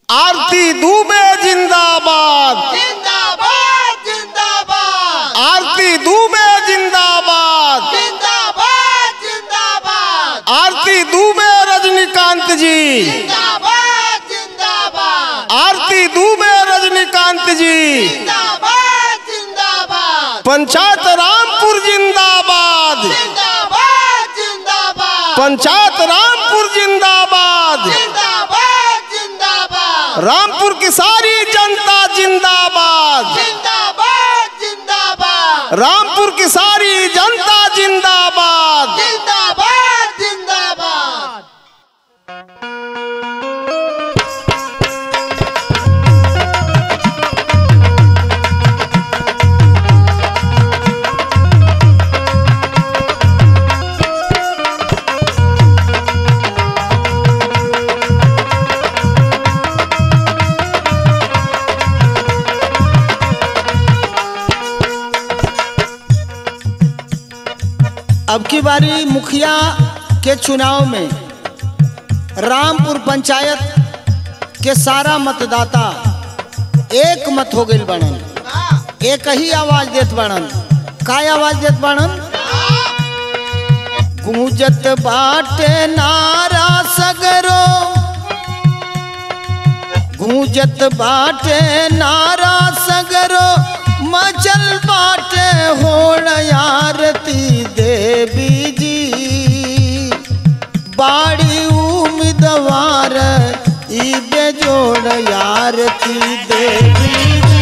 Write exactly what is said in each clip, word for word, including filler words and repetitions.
आरती दुबे जिंदाबाद जिंदाबाद जिंदाबाद। आरती दुबे जिंदाबाद जिंदाबाद जिंदाबाद। आरती दुबे रजनीकांत जी जिंदाबाद जिंदाबाद। आरती दुबे रजनीकांत जी जिंदाबाद जिंदाबाद। पंचायत रामपुर जिंदाबाद जिंदाबाद जिंदाबाद। पंचायत रामपुर जिंदाबाद जिंदाबाद जिंदाबाद। रामपुर की सारी जनता जिंदाबाद जिंदाबाद जिंदाबाद। रामपुर की सारी जनता जिंदाबाद जिंदाबाद जिंदाबाद। अब की बारी मुखिया के चुनाव में रामपुर पंचायत के सारा मतदाता एक मत हो गई बनन, एक ही आवाज देत बनन। का आवाज देत बनन? गूंजत बाटे नारा सगरो, गूंजत बाटे नारा सगरो, मचल बाटे होण आरती देवी जी, बाड़ी उम्मीदवार ई बेजोड़ आरती देवी जी।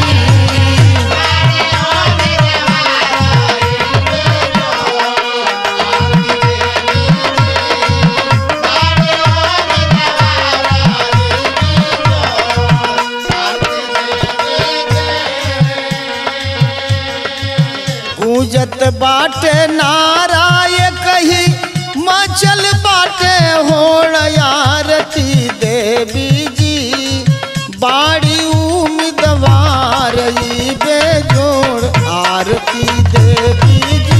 गूंजत बाटे नारा ये कही, मचल बाटे होण आरती देवी जी, बाड़ी उम्मीदवार ई बेजोड़ आरती देवी जी।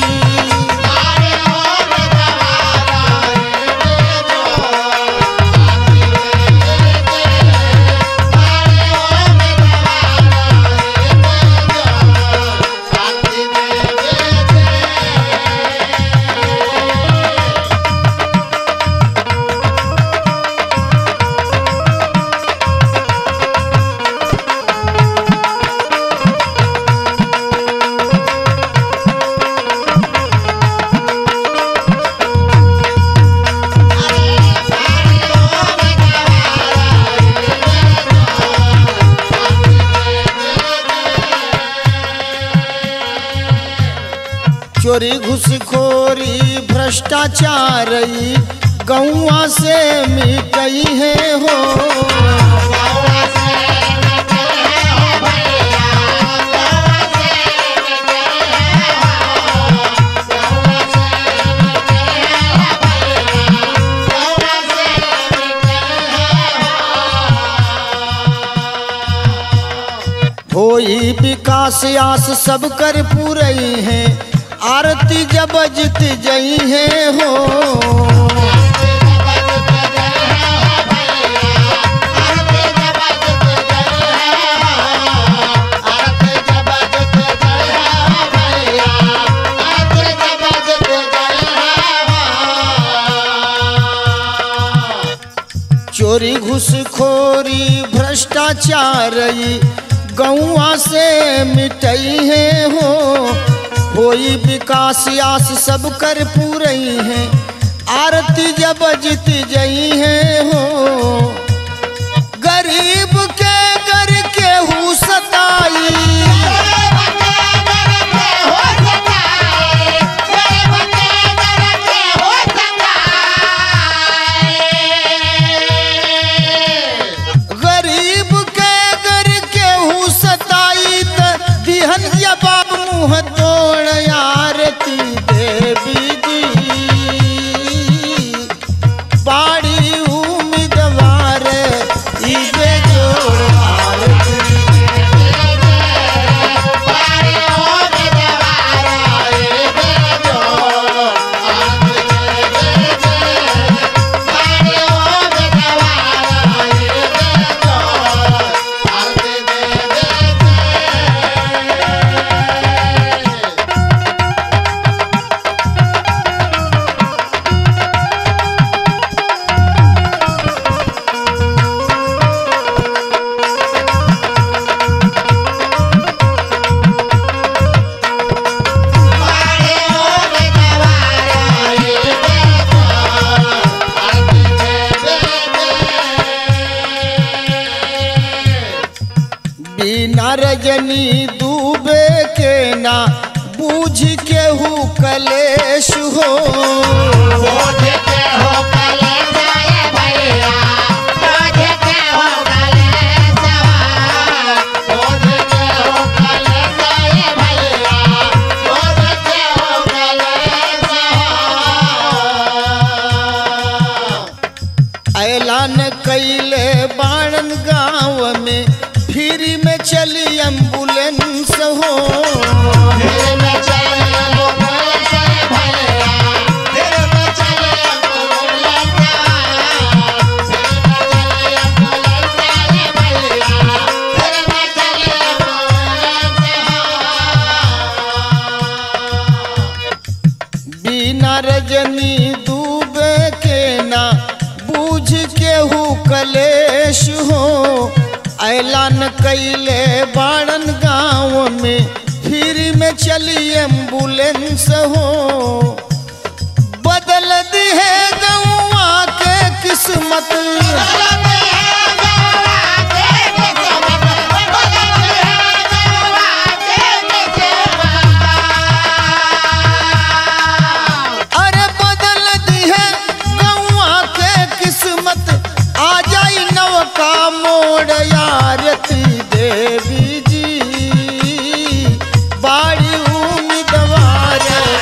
चोरी घुसखोरी भ्रष्टाचार गौवा से मिटई है हो, होई विकास आस सब कर पूरई है, आरती जब जीत जई है हो। चोरी घुसखोरी भ्रष्टाचार गौवा से मिटई है हो, होई विकास आस सब कर पूरई है, आरती जब जीत जई है हो। गरीब के घर के हु सताई, गरीब के घर के हु सताई त दिहन जवाब मुँह तोड़ आरती देवी जी, बाड़ी उम्मीदवार बिना रजनी डूबे के ना बूझ के हु कलेश हो। ऐलान कैले बाणन गाँव में फ्री में चली एम्बुलेंस हो। बिना रजनी डूबे के ना बूझ के हु कलेश हो। ऐलान कैले बाड़न गाँव में फ्री में चली एम्बुलेंस हो। बदल दी है गौवा के किस्मत, अरे बदल दी है गौवा के किस्मत। आ जाई नवका मोड़ यारती देवी जी बाड़ी उम्मीदवार।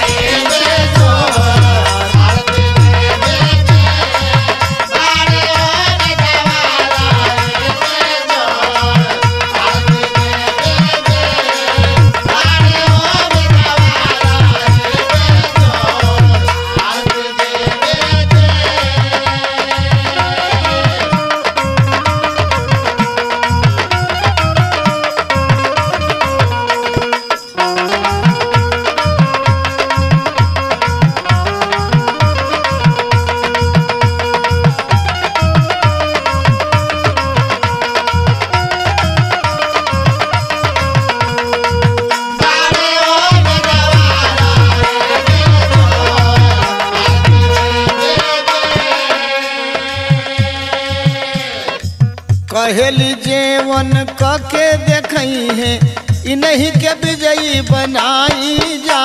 कहेली जेवन कके देखई है इन्हीं के विजयी बनाई जा।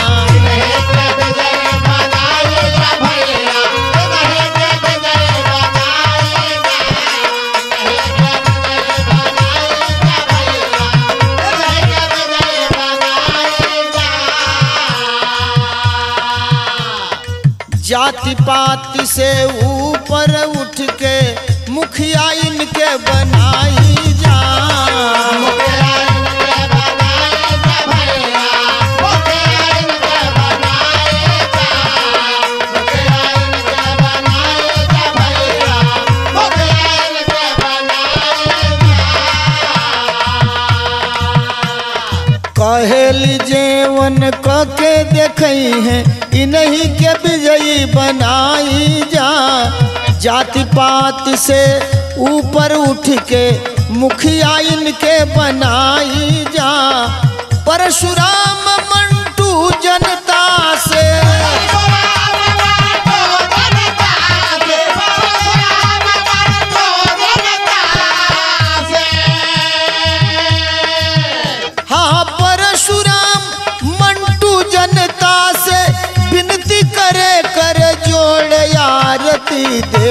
जाति पाति से ऊपर उठ के मुखिया इनके बनाई जा। कहेली जेवन कके देखई है इन्हीं के विजयी बनाई जा। जाति पात से ऊपर उठ के मुखिया इनके बनाई जा। परशुराम मंटू जनता से हाँ परशुराम मंटू जनता से विनती करे कर जोड़ यारती दे